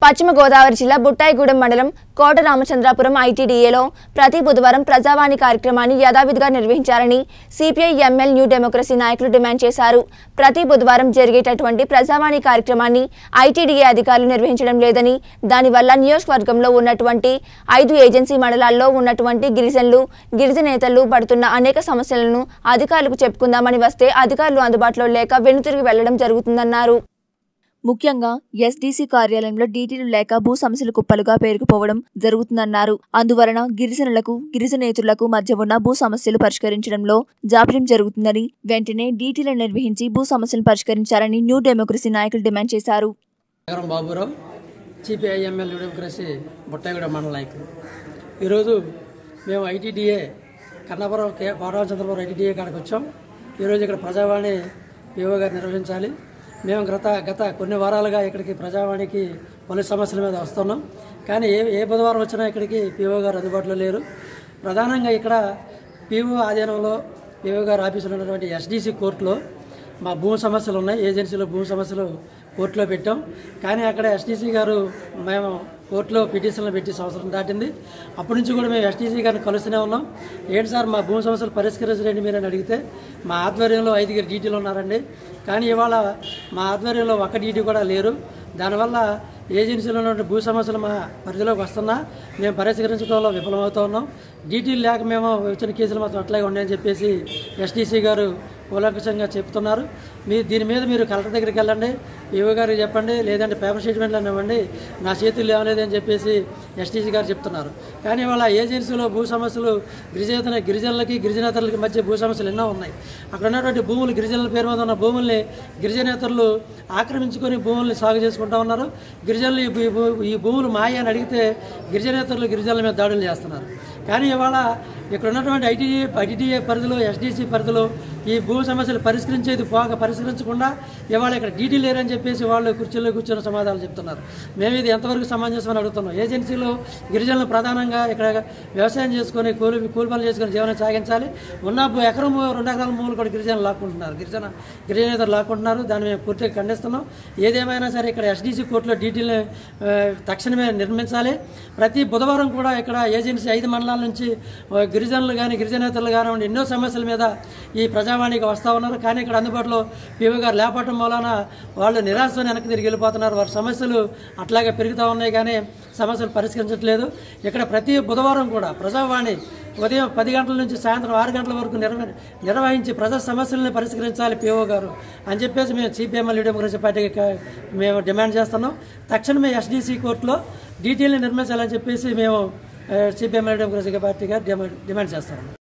పశ్చిమ గోదావరి జిల్లా బుట్టాయిగూడెం మండలం కోట రామచంద్రాపురం ఐటీడీఏలో ప్రతి బుధవారం ప్రజావాణి కార్యక్రమాన్ని యథావిధిగా నిర్వహించాలని సిపిఐ ఎంఎల్ న్యూ డెమోక్రసీ నాయకులు డిమాండ్ చేశారు. ప్రతి బుధవారం జరిగేటటువంటి ప్రజావాణి కార్యక్రమాన్ని ఐటీడీఏ అధికారులు నిర్వహించడం లేదని, దానివల్ల నియోజకవర్గంలో ఉన్నటువంటి 5 ఏజెన్సీ మండలాల్లో ఉన్నటువంటి గిరిజనేతలు పడుతున్న అనేక సమస్యలను అధికారులకు చెప్పుకుందామని వస్తే అధికారులు అందుబాటులో లేక వెనుతిరిగి వెళ్లడం జరుగుతుందన్నారు. ముఖ్యంగా ఎస్డీసీ కార్యాలయంలో డీటీలు లేక భూ సమస్యలు కుప్పలుగా పేరుకుపోవడం జరుగుతుందన్నారు. అందువలన గిరిజనేతలకు మధ్య ఉన్న భూ సమస్యలు పరిష్కరించడంలో జాప్యం జరుగుతుందని, వెంటనే డీటీలను నిర్వహించి భూ సమస్యలను పరిష్కరించాలని న్యూ డెమోక్రసీ నాయకులు డిమాండ్ చేశారు. Baburao CPI ML new democracy Buttaigudem మండల నాయకులు. ఈరోజు మేము ఐటీడీఏ కన్నపురం కోరామచంద్రపురం ఐటీడీఏ కాడికి వచ్చాం. ఈరోజు ఇక్కడ ప్రజావాణి పిఓ గారు నిర్వహించాలి. మేము గత కొన్ని వారాలుగా ఇక్కడికి ప్రజావాణికి పలు సమస్యల మీద వస్తున్నాం. కానీ ఏ బుధవారం వచ్చినా ఇక్కడికి పిఓ గారు అందుబాటులో లేరు. ప్రధానంగా ఇక్కడ పిఓ ఆధీనంలో పిఓ గారు ఆఫీసులో ఉన్నటువంటి ఎస్డీసీ కోర్టులో మా భూమి సమస్యలు ఉన్నాయి. ఏజెన్సీలో భూమి సమస్యలు కోర్టులో పెట్టాం. కానీ అక్కడ ఎస్డీసీ గారు మేము కోర్టులో పిటిషన్లు పెట్టి సంవత్సరం దాటింది. అప్పటి నుంచి కూడా మేము ఎస్డీసీ గారిని కలుస్తూనే ఉన్నాం. ఏంటి సార్ మా భూమి సమస్యలు పరిష్కరించలేండి మీరని అడిగితే, మా ఆధ్వర్యంలో 5 డీటీలు ఉన్నారండి, కానీ ఇవాళ మా ఆధ్వర్యంలో 1 డీటీ కూడా లేరు. దానివల్ల ఏజెన్సీలో ఉన్న భూ సమస్యలు మా పరిధిలోకి వస్తున్నా మేము పరిష్కరించడంలో విఫలమవుతూ ఉన్నాం. డీటీలు లేక మేము వచ్చిన కేసులు మాత్రం అట్లాగే ఉన్నాయని చెప్పేసి ఎస్డీసీ గారు కూలంకషంగా చెప్తున్నారు. దీని మీద మీరు కలెక్టర్ దగ్గరికి వెళ్ళండి, ఈవో గారికి చెప్పండి, లేదంటే పేపర్ స్టేట్మెంట్లు ఇవ్వండి, నా చేతులు లేవలేదని చెప్పేసి ఎస్డీసీ గారు చెప్తున్నారు. కానీ వాళ్ళ ఏజెన్సీలో భూ సమస్యలు గిరిజనేతలకి మధ్య భూ సమస్యలు ఎన్నో ఉన్నాయి. అక్కడ ఉన్నటువంటి భూములు గిరిజనుల పేరు మీద ఉన్న భూముల్ని గిరిజనేతలు ఆక్రమించుకొని భూముల్ని సాగు చేసుకుంటూ ఉన్నారు. గిరిజనులు ఈ భూములు మాయ అని అడిగితే గిరిజనేతలు గిరిజనుల మీద దాడులు చేస్తున్నారు. కానీ ఇవాళ ఇక్కడ ఉన్నటువంటి ఐటీడీఏ పరిధిలో ఎస్డీసీ పరిధిలో ఈ భూ సమస్యలు పరిష్కరించకుండా ఇవాళ ఇక్కడ డీటీ లేరని చెప్పేసి వాళ్ళు కుర్చీల్లో కూర్చొని సమాధానాలు చెప్తున్నారు. మేము ఇది ఎంతవరకు సమంజసమని అడుగుతున్నాం. ఏజెన్సీలో గిరిజనులు ప్రధానంగా ఇక్కడ వ్యవసాయం చేసుకొని కూలి పనులు చేసుకొని జీవనం సాగించాలి. ఉన్న ఎకరం 2 ఎకరాల భూములు కూడా గిరిజనులు లాక్కుంటున్నారు, గిరిజనేతలు లాక్కుంటున్నారు. దాన్ని మేము పూర్తిగా ఖండిస్తున్నాం. ఏదేమైనా సరే ఇక్కడ ఎస్డీసీ కోర్టులో డీటీలు తక్షణమే నిర్మించాలి. ప్రతి బుధవారం కూడా ఇక్కడ ఏజెన్సీ 5 మండలాల నుంచి గిరిజనులు కానీ గిరిజనేతలు కానివ్వండి ఎన్నో సమస్యల మీద ఈ ప్రజావాణికి వస్తూ ఉన్నారు. కానీ ఇక్కడ అందుబాటులో పిఓ గారు లేపటం వలన వాళ్ళు నిరాశతో వెనక్కి తిరిగి వెళ్ళిపోతున్నారు. వారి సమస్యలు అట్లాగే పెరుగుతూ ఉన్నాయి, కానీ సమస్యలు పరిష్కరించట్లేదు. ఇక్కడ ప్రతి బుధవారం కూడా ప్రజావాణి ఉదయం 10 గంటల నుంచి సాయంత్రం 6 గంటల వరకు నిర్వహించి ప్రజా సమస్యలను పరిష్కరించాలి పిఓ గారు అని చెప్పేసి మేము సిపిఎం న్యూ డెమోక్రసీ పార్టీకి మేము డిమాండ్ చేస్తున్నాం. తక్షణమే ఎస్డీసీ కోర్టులో డీటీఎల్ని నిర్మించాలని చెప్పేసి మేము సిపిఎం న్యూ డెమోక్రసీ పార్టీగా డిమాండ్ చేస్తున్నాం.